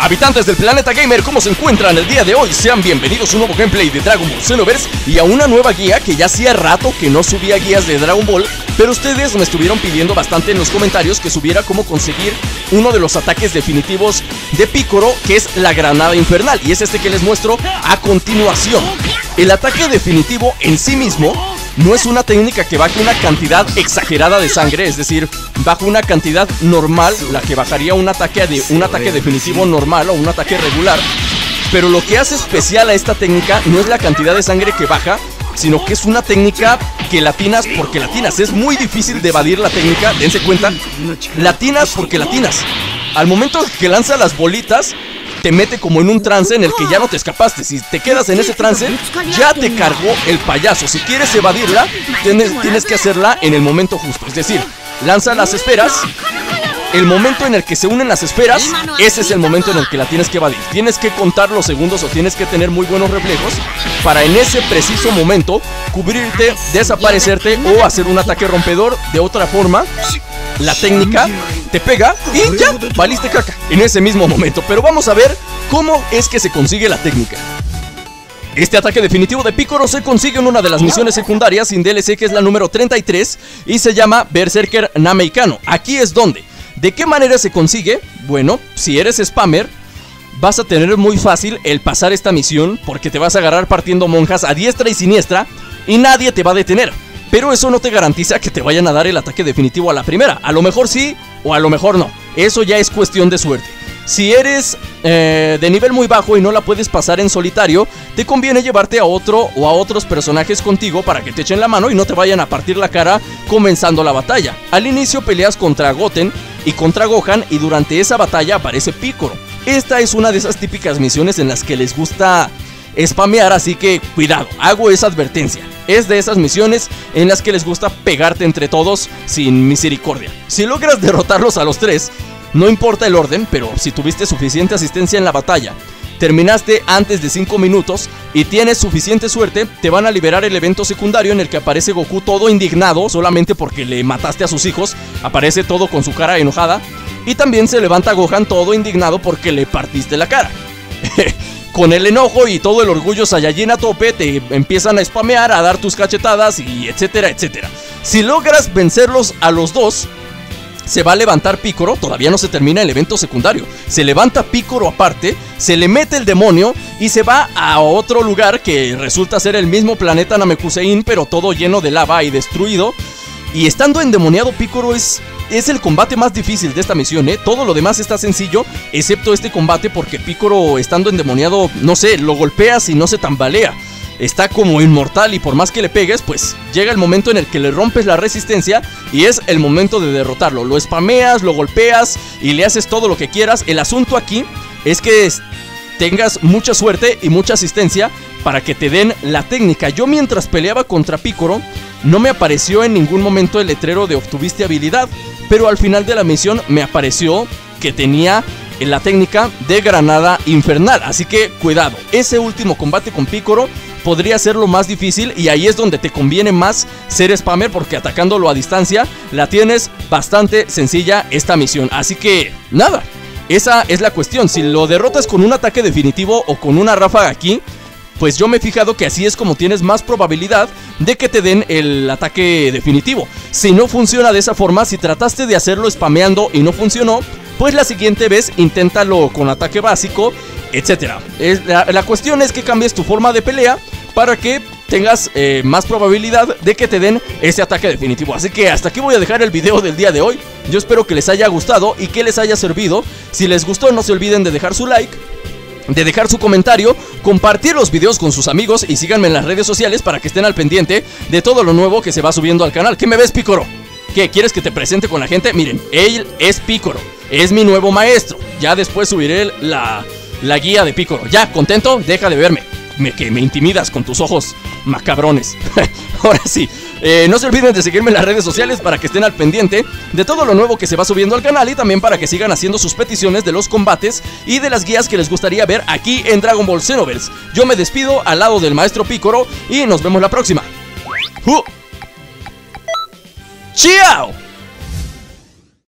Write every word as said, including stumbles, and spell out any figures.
Habitantes del planeta gamer, ¿cómo se encuentran el día de hoy? Sean bienvenidos a un nuevo gameplay de Dragon Ball Xenoverse y a una nueva guía que ya hacía rato que no subía guías de Dragon Ball, pero ustedes me estuvieron pidiendo bastante en los comentarios que subiera cómo conseguir uno de los ataques definitivos de Piccolo, que es la granada infernal, y es este que les muestro a continuación. El ataque definitivo en sí mismo no es una técnica que baje una cantidad exagerada de sangre, es decir, baja una cantidad normal, la que bajaría un ataque, de, un ataque definitivo normal o un ataque regular. Pero lo que hace especial a esta técnica no es la cantidad de sangre que baja, sino que es una técnica que latinas porque latinas. Es muy difícil de evadir la técnica, dense cuenta, latinas porque latinas. Al momento que lanza las bolitas, te mete como en un trance en el que ya no te escapaste. Si te quedas en ese trance, ya te cargó el payaso. Si quieres evadirla, tienes, tienes que hacerla en el momento justo. Es decir, lanza las esferas. El momento en el que se unen las esferas, ese es el momento en el que la tienes que evadir. Tienes que contar los segundos o tienes que tener muy buenos reflejos para en ese preciso momento cubrirte, desaparecerte o hacer un ataque rompedor. De otra forma, la técnica te pega y ya, valiste caca en ese mismo momento. Pero vamos a ver cómo es que se consigue la técnica. Este ataque definitivo de Piccolo se consigue en una de las misiones secundarias sin D L C, que es la número treinta y tres, y se llama Berserker Nameikano. Aquí es donde. ¿De qué manera se consigue? Bueno, si eres spammer, vas a tener muy fácil el pasar esta misión, porque te vas a agarrar partiendo monjas a diestra y siniestra y nadie te va a detener. Pero eso no te garantiza que te vayan a dar el ataque definitivo a la primera. A lo mejor sí, o a lo mejor no. Eso ya es cuestión de suerte. Si eres eh, de nivel muy bajo y no la puedes pasar en solitario, te conviene llevarte a otro o a otros personajes contigo para que te echen la mano y no te vayan a partir la cara comenzando la batalla. Al inicio peleas contra Goten y contra Gohan, y durante esa batalla aparece Piccolo. Esta es una de esas típicas misiones en las que les gusta spamear, así que cuidado, hago esa advertencia. Es de esas misiones en las que les gusta pegarte entre todos sin misericordia. Si logras derrotarlos a los tres, no importa el orden, pero si tuviste suficiente asistencia en la batalla, terminaste antes de cinco minutos y tienes suficiente suerte, te van a liberar el evento secundario en el que aparece Goku todo indignado solamente porque le mataste a sus hijos. Aparece todo con su cara enojada. Y también se levanta Gohan todo indignado porque le partiste la cara. Con el enojo y todo el orgullo Saiyajin a tope, te empiezan a spamear, a dar tus cachetadas y etcétera, etcétera. Si logras vencerlos a los dos, se va a levantar Piccolo. Todavía no se termina el evento secundario. Se levanta Piccolo aparte, se le mete el demonio y se va a otro lugar que resulta ser el mismo planeta Namekusein, pero todo lleno de lava y destruido. Y estando endemoniado, Piccolo es, es el combate más difícil de esta misión, ¿eh? Todo lo demás está sencillo, excepto este combate, porque Piccolo, estando endemoniado, no sé, lo golpeas y no se tambalea. Está como inmortal y por más que le pegues, pues llega el momento en el que le rompes la resistencia y es el momento de derrotarlo. Lo spameas, lo golpeas y le haces todo lo que quieras. El asunto aquí es que tengas mucha suerte y mucha asistencia para que te den la técnica. Yo mientras peleaba contra Piccolo, no me apareció en ningún momento el letrero de obtuviste habilidad, pero al final de la misión me apareció que tenía la técnica de granada infernal. Así que cuidado, ese último combate con Piccolo podría ser lo más difícil y ahí es donde te conviene más ser spammer, porque atacándolo a distancia la tienes bastante sencilla esta misión. Así que nada, esa es la cuestión. Si lo derrotas con un ataque definitivo o con una ráfaga aquí, pues yo me he fijado que así es como tienes más probabilidad de que te den el ataque definitivo. Si no funciona de esa forma, si trataste de hacerlo spameando y no funcionó, pues la siguiente vez inténtalo con ataque básico, etcétera. La, la cuestión es que cambies tu forma de pelea para que tengas eh, más probabilidad de que te den ese ataque definitivo. Así que hasta aquí voy a dejar el video del día de hoy. Yo espero que les haya gustado y que les haya servido. Si les gustó, no se olviden de dejar su like, de dejar su comentario, compartir los videos con sus amigos y síganme en las redes sociales para que estén al pendiente de todo lo nuevo que se va subiendo al canal. ¿Qué me ves, Piccolo? ¿Qué? ¿Quieres que te presente con la gente? Miren, él es Piccolo, es mi nuevo maestro. Ya después subiré la, la guía de Piccolo. ¿Ya? ¿Contento? Deja de verme, me, que me intimidas con tus ojos macabrones. Ahora sí, eh, no se olviden de seguirme en las redes sociales para que estén al pendiente de todo lo nuevo que se va subiendo al canal y también para que sigan haciendo sus peticiones de los combates y de las guías que les gustaría ver aquí en Dragon Ball Xenoverse. Yo me despido al lado del maestro Piccolo y nos vemos la próxima. ¡Uh! ¡Chao!